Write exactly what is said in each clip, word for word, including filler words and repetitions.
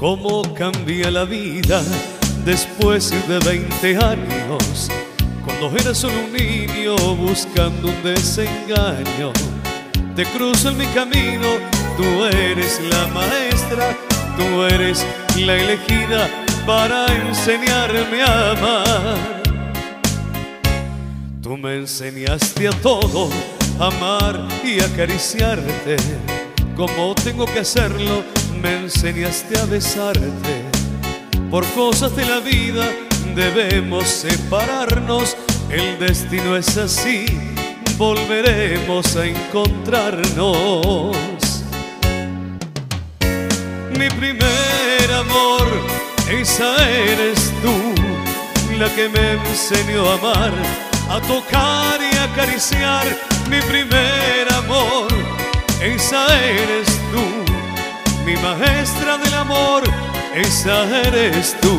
Cómo cambia la vida después de veinte años, cuando eras solo un niño buscando un desengaño. Te cruzo en mi camino, tú eres la maestra, tú eres la elegida para enseñarme a amar. Tú me enseñaste a todo, a amar y acariciarte. Como tengo que hacerlo, me enseñaste a besarte. Por cosas de la vida debemos separarnos, el destino es así, volveremos a encontrarnos. Mi primer amor, esa eres tú, la que me enseñó a amar, a tocar y acariciar. Mi primer amor, esa eres tú, mi maestra del amor, esa eres tú.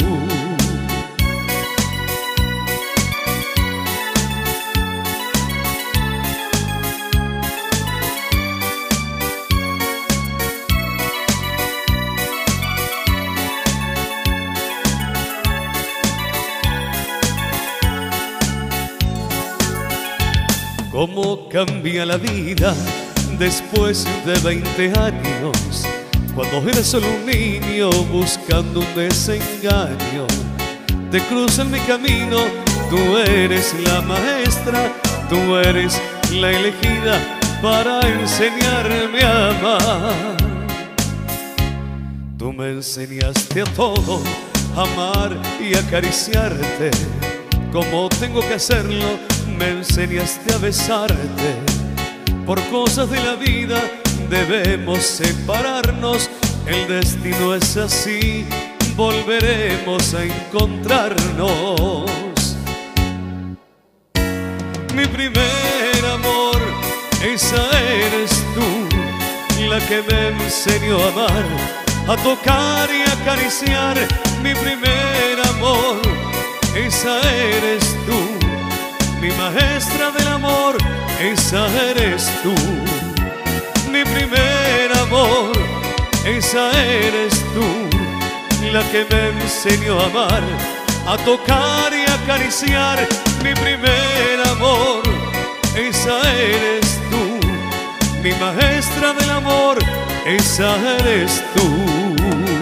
Cómo cambia la vida después de veinte años, cuando eres solo un niño buscando un desengaño. Te cruzo en mi camino, tú eres la maestra, tú eres la elegida para enseñarme a amar. Tú me enseñaste a todo, a amar y acariciarte. Como tengo que hacerlo, me enseñaste a besarte. Por cosas de la vida debemos separarnos, el destino es así, volveremos a encontrarnos. Mi primer amor, esa eres tú, la que me enseñó a amar, a tocar y acariciar. Mi primer amor, esa eres tú, mi maestra del amor, esa eres tú. Mi primer amor, esa eres tú, la que me enseñó a amar, a tocar y acariciar. Mi primer amor, esa eres tú, mi maestra del amor, esa eres tú.